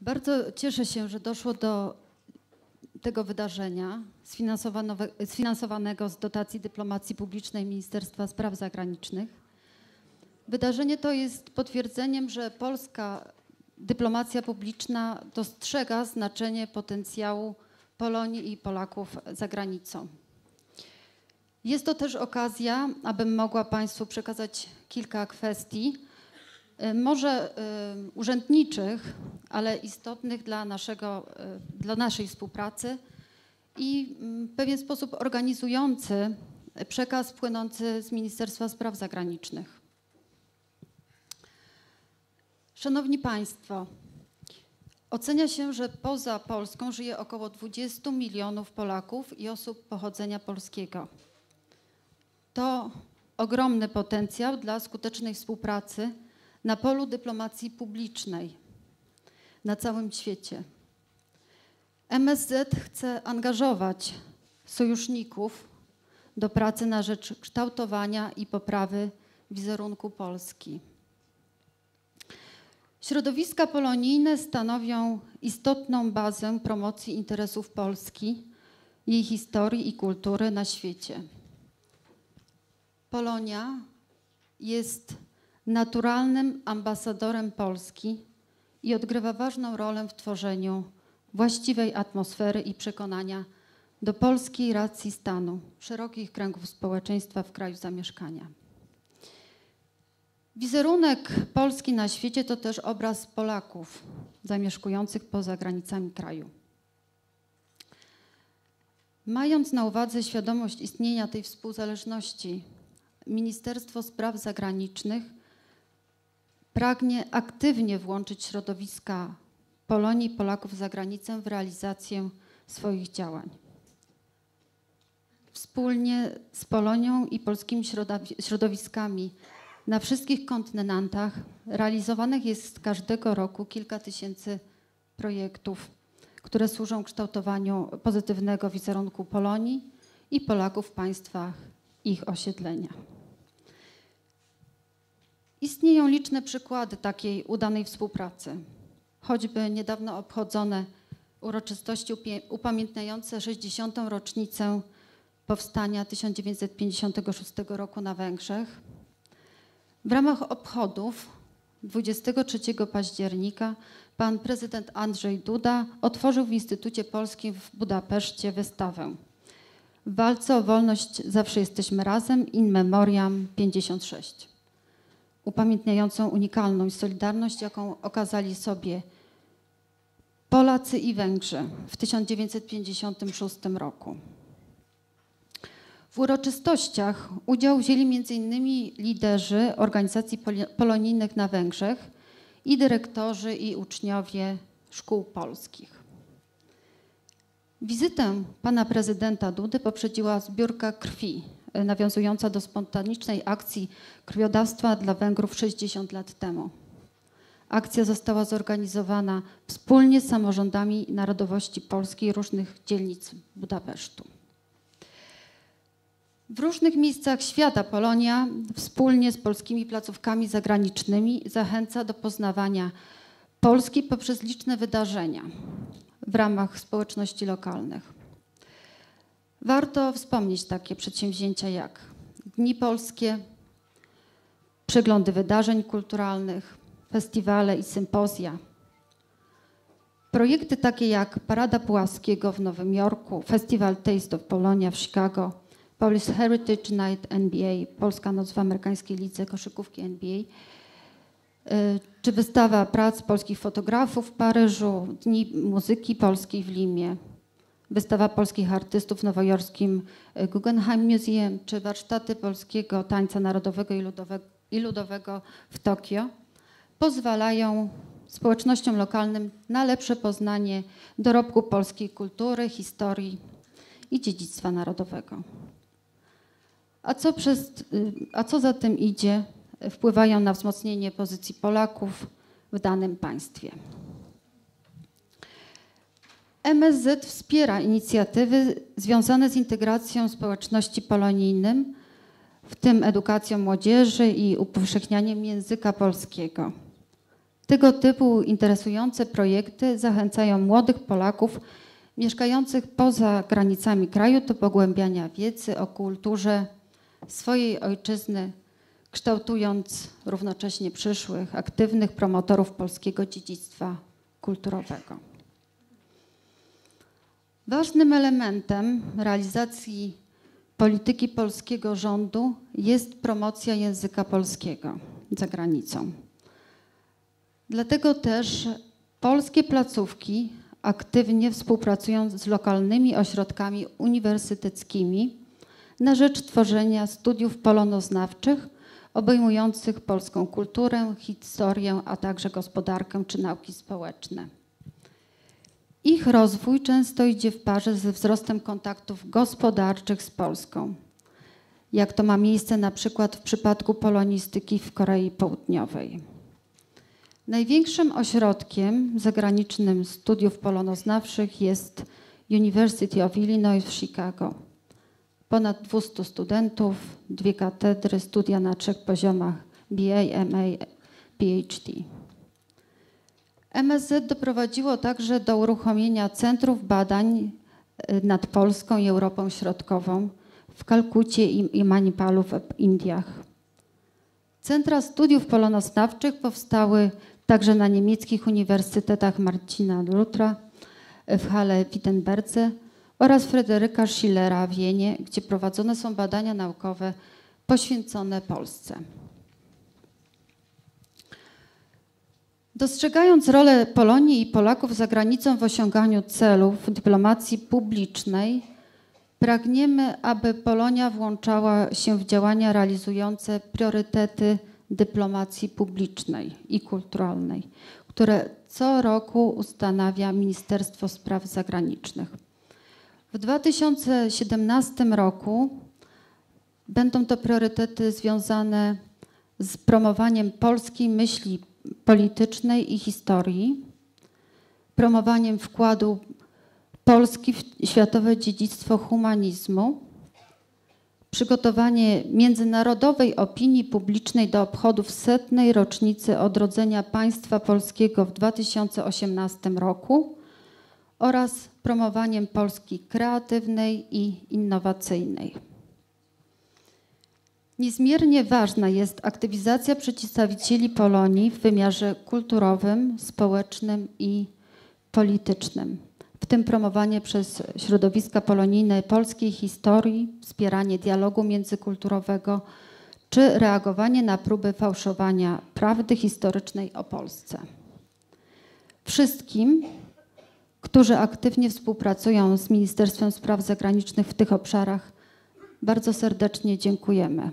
Bardzo cieszę się, że doszło do tego wydarzenia sfinansowanego z dotacji dyplomacji publicznej Ministerstwa Spraw Zagranicznych. Wydarzenie to jest potwierdzeniem, że polska dyplomacja publiczna dostrzega znaczenie potencjału Polonii i Polaków za granicą. Jest to też okazja, abym mogła Państwu przekazać kilka kwestii, może urzędniczych, ale istotnych dla naszej współpracy i w pewien sposób organizujący przekaz płynący z Ministerstwa Spraw Zagranicznych. Szanowni Państwo, ocenia się, że poza Polską żyje około 20 milionów Polaków i osób pochodzenia polskiego. To ogromny potencjał dla skutecznej współpracy na polu dyplomacji publicznej na całym świecie. MSZ chce angażować sojuszników do pracy na rzecz kształtowania i poprawy wizerunku Polski. Środowiska polonijne stanowią istotną bazę promocji interesów Polski, jej historii i kultury na świecie. Polonia jest naturalnym ambasadorem Polski i odgrywa ważną rolę w tworzeniu właściwej atmosfery i przekonania do polskiej racji stanu szerokich kręgów społeczeństwa w kraju zamieszkania. Wizerunek Polski na świecie to też obraz Polaków zamieszkujących poza granicami kraju. Mając na uwadze świadomość istnienia tej współzależności, Ministerstwo Spraw Zagranicznych pragnie aktywnie włączyć środowiska Polonii i Polaków za granicą w realizację swoich działań. Wspólnie z Polonią i polskimi środowiskami na wszystkich kontynentach realizowanych jest każdego roku kilka tysięcy projektów, które służą kształtowaniu pozytywnego wizerunku Polonii i Polaków w państwach ich osiedlenia. Istnieją liczne przykłady takiej udanej współpracy, choćby niedawno obchodzone uroczystości upamiętniające 60. rocznicę powstania 1956 roku na Węgrzech. W ramach obchodów 23 października pan prezydent Andrzej Duda otworzył w Instytucie Polskim w Budapeszcie wystawę "W walce o wolność zawsze jesteśmy razem, in memoriam 56", upamiętniającą unikalną solidarność, jaką okazali sobie Polacy i Węgrzy w 1956 roku. W uroczystościach udział wzięli m.in. liderzy organizacji polonijnych na Węgrzech i dyrektorzy i uczniowie szkół polskich. Wizytę pana prezydenta Dudy poprzedziła zbiórka krwi nawiązująca do spontanicznej akcji krwiodawstwa dla Węgrów 60 lat temu. Akcja została zorganizowana wspólnie z samorządami narodowości polskiej różnych dzielnic Budapesztu. W różnych miejscach świata Polonia wspólnie z polskimi placówkami zagranicznymi zachęca do poznawania Polski poprzez liczne wydarzenia w ramach społeczności lokalnych. Warto wspomnieć takie przedsięwzięcia jak Dni Polskie, przeglądy wydarzeń kulturalnych, festiwale i sympozja. Projekty takie jak Parada Puławskiego w Nowym Jorku, Festiwal Taste of Polonia w Chicago, Polish Heritage Night NBA, Polska Noc w amerykańskiej lidze koszykówki NBA, czy wystawa prac polskich fotografów w Paryżu, Dni Muzyki Polskiej w Limie, wystawa polskich artystów w nowojorskim Guggenheim Museum, czy warsztaty polskiego tańca narodowego i ludowego w Tokio pozwalają społecznościom lokalnym na lepsze poznanie dorobku polskiej kultury, historii i dziedzictwa narodowego. A co za tym idzie, wpływają na wzmocnienie pozycji Polaków w danym państwie. MSZ wspiera inicjatywy związane z integracją społeczności polonijnym, w tym edukacją młodzieży i upowszechnianiem języka polskiego. Tego typu interesujące projekty zachęcają młodych Polaków mieszkających poza granicami kraju do pogłębiania wiedzy o kulturze swojej ojczyzny, kształtując równocześnie przyszłych aktywnych promotorów polskiego dziedzictwa kulturowego. Ważnym elementem realizacji polityki polskiego rządu jest promocja języka polskiego za granicą. Dlatego też polskie placówki aktywnie współpracują z lokalnymi ośrodkami uniwersyteckimi na rzecz tworzenia studiów polonoznawczych obejmujących polską kulturę, historię, a także gospodarkę czy nauki społeczne. Ich rozwój często idzie w parze ze wzrostem kontaktów gospodarczych z Polską, jak to ma miejsce na przykład w przypadku polonistyki w Korei Południowej. Największym ośrodkiem zagranicznym studiów polonoznawczych jest University of Illinois w Chicago. Ponad 200 studentów, 2 katedry, studia na 3 poziomach BA, MA, PhD. MSZ doprowadziło także do uruchomienia centrów badań nad Polską i Europą Środkową w Kalkucie i Manipalu w Indiach. Centra studiów polonoznawczych powstały także na niemieckich uniwersytetach Marcina Lutra w Halle-Wittenberdze oraz Fryderyka Schillera w Wienie, gdzie prowadzone są badania naukowe poświęcone Polsce. Dostrzegając rolę Polonii i Polaków za granicą w osiąganiu celów dyplomacji publicznej, pragniemy, aby Polonia włączała się w działania realizujące priorytety dyplomacji publicznej i kulturalnej, które co roku ustanawia Ministerstwo Spraw Zagranicznych. W 2017 roku będą to priorytety związane z promowaniem polskiej myśli politycznej i historii, promowaniem wkładu Polski w światowe dziedzictwo humanizmu, przygotowanie międzynarodowej opinii publicznej do obchodów 100. rocznicy odrodzenia państwa polskiego w 2018 roku oraz promowaniem Polski kreatywnej i innowacyjnej. Niezmiernie ważna jest aktywizacja przedstawicieli Polonii w wymiarze kulturowym, społecznym i politycznym, w tym promowanie przez środowiska polonijne polskiej historii, wspieranie dialogu międzykulturowego czy reagowanie na próby fałszowania prawdy historycznej o Polsce. Wszystkim, którzy aktywnie współpracują z Ministerstwem Spraw Zagranicznych w tych obszarach, bardzo serdecznie dziękujemy.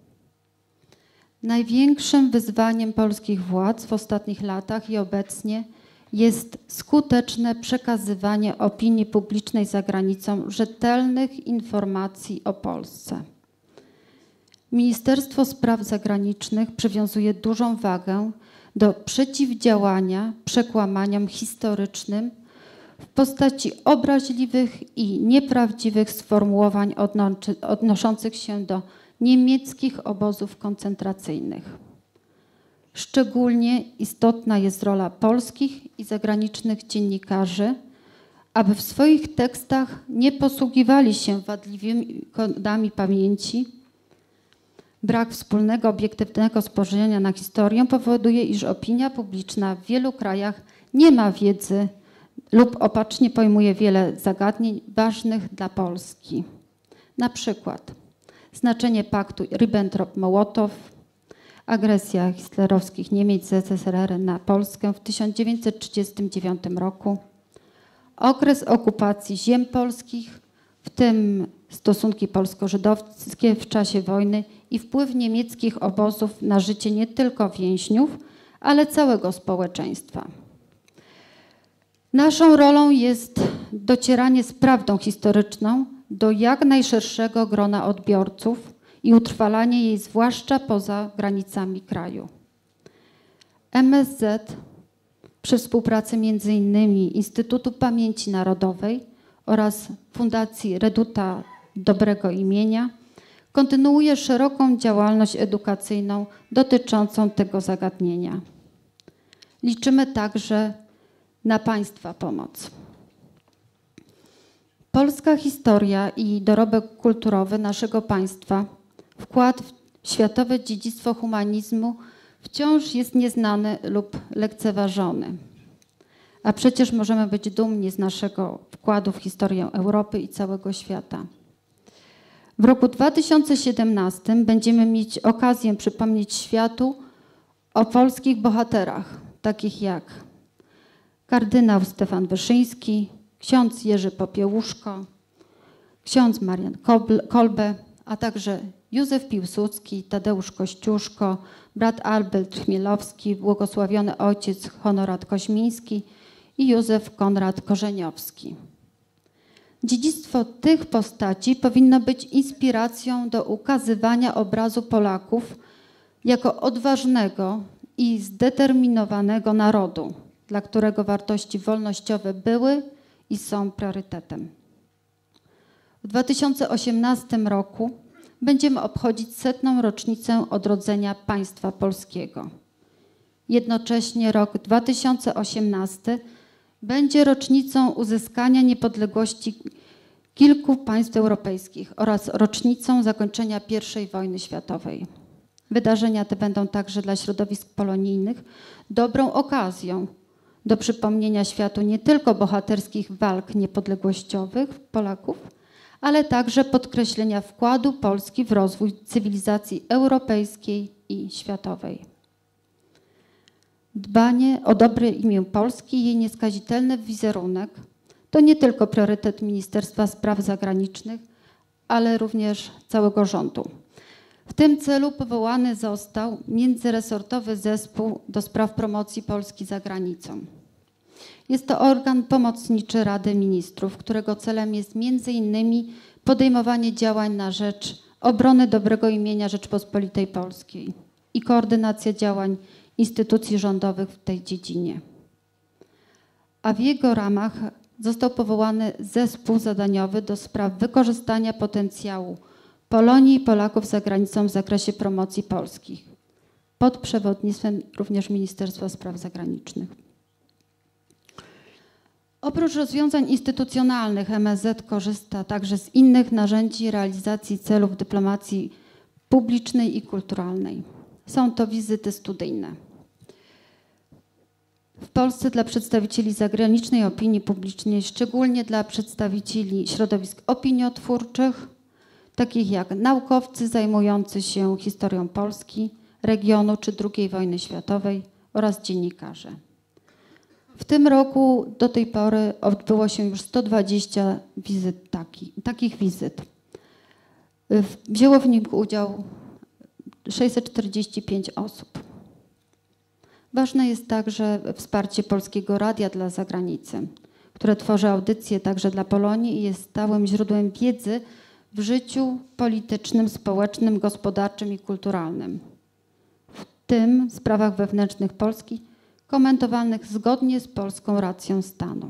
Największym wyzwaniem polskich władz w ostatnich latach i obecnie jest skuteczne przekazywanie opinii publicznej za granicą rzetelnych informacji o Polsce. Ministerstwo Spraw Zagranicznych przywiązuje dużą wagę do przeciwdziałania przekłamaniom historycznym w postaci obraźliwych i nieprawdziwych sformułowań odnoszących się do niemieckich obozów koncentracyjnych. Szczególnie istotna jest rola polskich i zagranicznych dziennikarzy, aby w swoich tekstach nie posługiwali się wadliwymi kodami pamięci. Brak wspólnego, obiektywnego spojrzenia na historię powoduje, iż opinia publiczna w wielu krajach nie ma wiedzy lub opacznie pojmuje wiele zagadnień ważnych dla Polski. Na przykład znaczenie paktu Ribbentrop-Mołotow, agresja hitlerowskich Niemiec z ZSRR na Polskę w 1939 roku, okres okupacji ziem polskich, w tym stosunki polsko-żydowskie w czasie wojny i wpływ niemieckich obozów na życie nie tylko więźniów, ale całego społeczeństwa. Naszą rolą jest docieranie z prawdą historyczną do jak najszerszego grona odbiorców i utrwalanie jej zwłaszcza poza granicami kraju. MSZ przy współpracy m.in. Instytutu Pamięci Narodowej oraz Fundacji Reduta Dobrego Imienia kontynuuje szeroką działalność edukacyjną dotyczącą tego zagadnienia. liczymy także na Państwa pomoc. Polska historia i dorobek kulturowy naszego państwa, wkład w światowe dziedzictwo humanizmu wciąż jest nieznany lub lekceważony. A przecież możemy być dumni z naszego wkładu w historię Europy i całego świata. W roku 2017 będziemy mieć okazję przypomnieć światu o polskich bohaterach, takich jak kardynał Stefan Wyszyński, ksiądz Jerzy Popiełuszko, ksiądz Marian Kolbe, a także Józef Piłsudski, Tadeusz Kościuszko, brat Albert Chmielowski, błogosławiony ojciec Honorat Koźmiński i Józef Konrad Korzeniowski. Dziedzictwo tych postaci powinno być inspiracją do ukazywania obrazu Polaków jako odważnego i zdeterminowanego narodu, dla którego wartości wolnościowe były i są priorytetem. W 2018 roku będziemy obchodzić 100. rocznicę odrodzenia państwa polskiego. Jednocześnie rok 2018 będzie rocznicą uzyskania niepodległości kilku państw europejskich oraz rocznicą zakończenia I wojny światowej. Wydarzenia te będą także dla środowisk polonijnych dobrą okazją do przypomnienia światu nie tylko bohaterskich walk niepodległościowych Polaków, ale także podkreślenia wkładu Polski w rozwój cywilizacji europejskiej i światowej. Dbanie o dobre imię Polski i jej nieskazitelny wizerunek to nie tylko priorytet Ministerstwa Spraw Zagranicznych, ale również całego rządu. W tym celu powołany został międzyresortowy zespół do spraw promocji Polski za granicą. Jest to organ pomocniczy Rady Ministrów, którego celem jest m.in. podejmowanie działań na rzecz obrony dobrego imienia Rzeczpospolitej Polskiej i koordynacja działań instytucji rządowych w tej dziedzinie. A w jego ramach został powołany zespół zadaniowy do spraw wykorzystania potencjału Polonii i Polaków za granicą w zakresie promocji Polski, pod przewodnictwem również Ministerstwa Spraw Zagranicznych. Oprócz rozwiązań instytucjonalnych MSZ korzysta także z innych narzędzi realizacji celów dyplomacji publicznej i kulturalnej. Są to wizyty studyjne w Polsce dla przedstawicieli zagranicznej opinii publicznej, szczególnie dla przedstawicieli środowisk opiniotwórczych, takich jak naukowcy zajmujący się historią Polski, regionu czy II wojny światowej oraz dziennikarze. W tym roku do tej pory odbyło się już 120 wizyt takich wizyt. Wzięło w nich udział 645 osób. Ważne jest także wsparcie Polskiego Radia dla zagranicy, które tworzy audycje także dla Polonii i jest stałym źródłem wiedzy w życiu politycznym, społecznym, gospodarczym i kulturalnym. W tym sprawach wewnętrznych Polski, komentowanych zgodnie z polską racją stanu.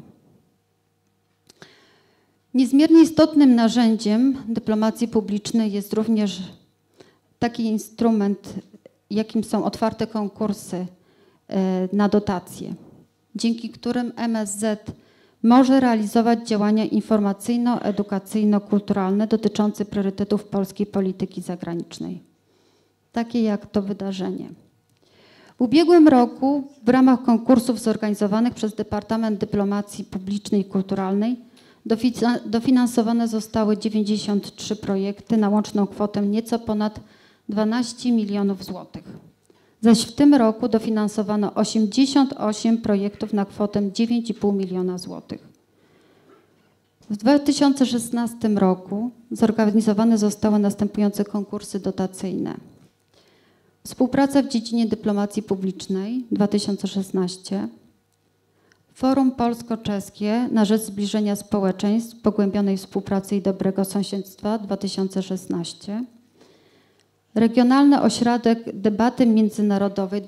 Niezmiernie istotnym narzędziem dyplomacji publicznej jest również taki instrument, jakim są otwarte konkursy na dotacje, dzięki którym MSZ może realizować działania informacyjno-edukacyjno-kulturalne dotyczące priorytetów polskiej polityki zagranicznej, takie jak to wydarzenie. W ubiegłym roku w ramach konkursów zorganizowanych przez Departament Dyplomacji Publicznej i Kulturalnej dofinansowane zostały 93 projekty na łączną kwotę nieco ponad 12 milionów złotych. Zaś w tym roku dofinansowano 88 projektów na kwotę 9,5 miliona złotych. W 2016 roku zorganizowane zostały następujące konkursy dotacyjne. Współpraca w dziedzinie dyplomacji publicznej 2016, Forum Polsko-Czeskie na rzecz zbliżenia społeczeństw, pogłębionej współpracy i dobrego sąsiedztwa 2016, Regionalny Ośrodek Debaty Międzynarodowej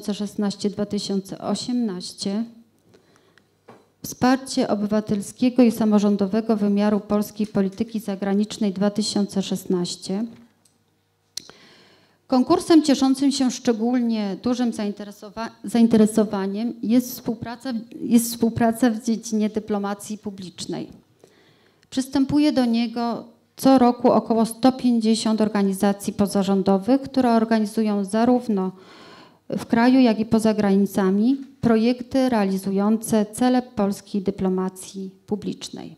2016-2018, Wsparcie obywatelskiego i samorządowego wymiaru polskiej polityki zagranicznej 2016, Konkursem cieszącym się szczególnie dużym zainteresowaniem jest współpraca w dziedzinie dyplomacji publicznej. Przystępuje do niego co roku około 150 organizacji pozarządowych, które organizują zarówno w kraju, jak i poza granicami projekty realizujące cele polskiej dyplomacji publicznej.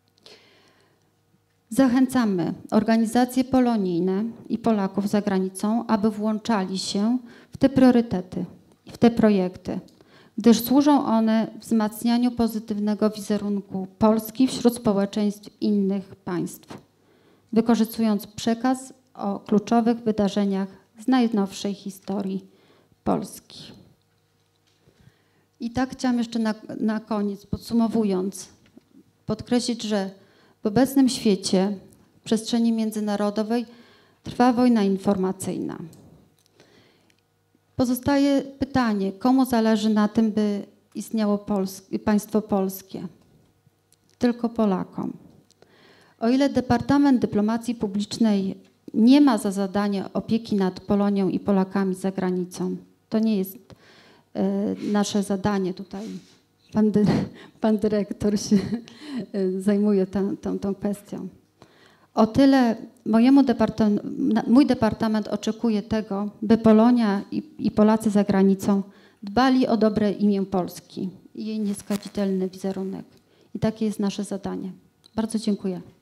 Zachęcamy organizacje polonijne i Polaków za granicą, aby włączali się w te priorytety i w te projekty, gdyż służą one wzmacnianiu pozytywnego wizerunku Polski wśród społeczeństw innych państw, wykorzystując przekaz o kluczowych wydarzeniach z najnowszej historii Polski. I tak chciałam jeszcze na koniec, podsumowując, podkreślić, że w obecnym świecie, w przestrzeni międzynarodowej trwa wojna informacyjna. Pozostaje pytanie, komu zależy na tym, by istniało państwo polskie? Tylko Polakom. O ile Departament Dyplomacji Publicznej nie ma za zadanie opieki nad Polonią i Polakami za granicą, to nie jest nasze zadanie tutaj. Pan dyrektor się zajmuje tą kwestią. O tyle mój departament oczekuje tego, by Polonia i Polacy za granicą dbali o dobre imię Polski i jej nieskazitelny wizerunek. I takie jest nasze zadanie. Bardzo dziękuję.